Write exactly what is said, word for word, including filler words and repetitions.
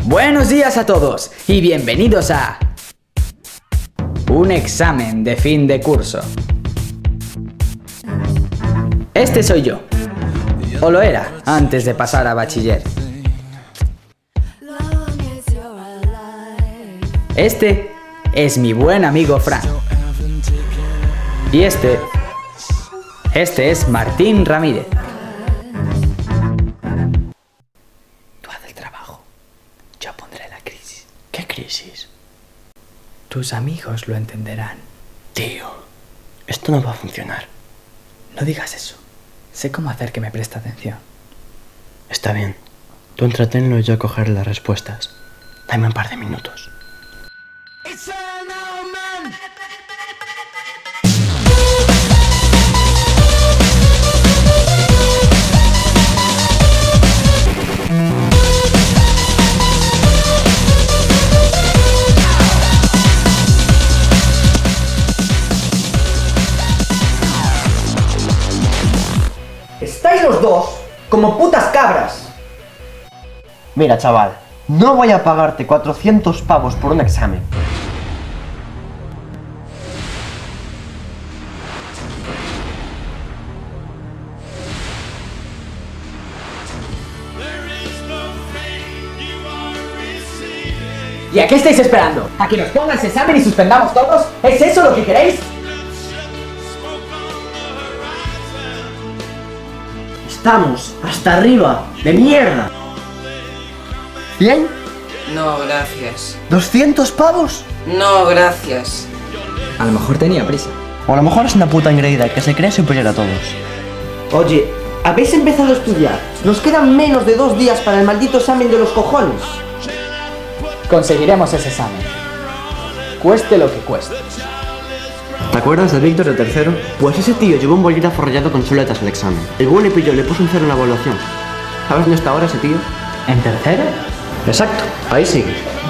Buenos días a todos y bienvenidos a un examen de fin de curso. Este soy yo, o lo era antes de pasar a bachiller. Este es mi buen amigo Fran. Y este, este es Martín Ramírez. Tú haz el trabajo, yo pondré la crisis. ¿Qué crisis? Tus amigos lo entenderán. Tío, esto no va a funcionar. No digas eso. Sé cómo hacer que me preste atención. Está bien. Tú entretenlo y yo cogeré las respuestas. Dame un par de minutos. Estáis los dos como putas cabras. Mira, chaval, no voy a pagarte cuatrocientos pavos por un examen. ¿Y a qué estáis esperando? ¿A que nos pongan ese examen y suspendamos todos? ¿Es eso lo que queréis? Estamos hasta arriba, de mierda. ¿Cien? No, gracias. ¿Doscientos pavos? No, gracias. A lo mejor tenía prisa. O a lo mejor es una puta engreída que se cree superior a todos. Oye, ¿habéis empezado a estudiar? Nos quedan menos de dos días para el maldito examen de los cojones. Conseguiremos ese examen. Cueste lo que cueste. ¿Te acuerdas de Víctor de tercero? Pues ese tío llevó un bolígrafo rayado con chuletas al examen. El buen le pilló, le puso un cero en la evaluación. ¿Sabes dónde está ahora ese tío? ¿En tercero? Exacto, ahí sigue.